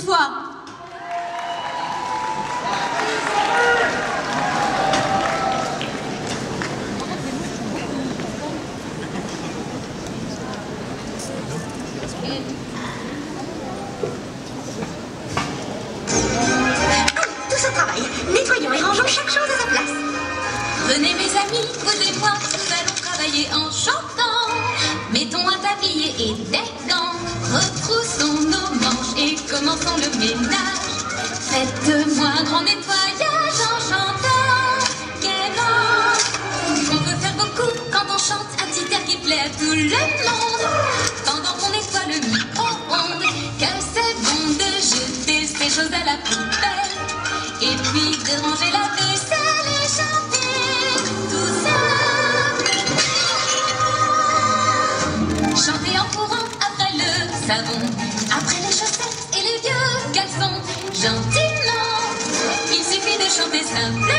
toi. Tous au travail, nettoyons et rangeons chaque chose à sa place. Venez mes amis, vous et moi, nous allons travailler en chantant. Mettons un tablier et des gants, retroussons nos manches et commençons le ménage. Faites-moi un grand nettoyage en chantant gaiement. On peut faire beaucoup quand on chante, un petit air qui plaît à tout le monde. Pendant qu'on nettoie le micro-ondes, que c'est bon de jeter ces choses à la poubelle. Et puis de ranger la vaisselle et chanter tout ça. Chanter en courant après le savon, après les chaussettes et les vieux caleçons. Gentiment, il suffit de chanter simplement.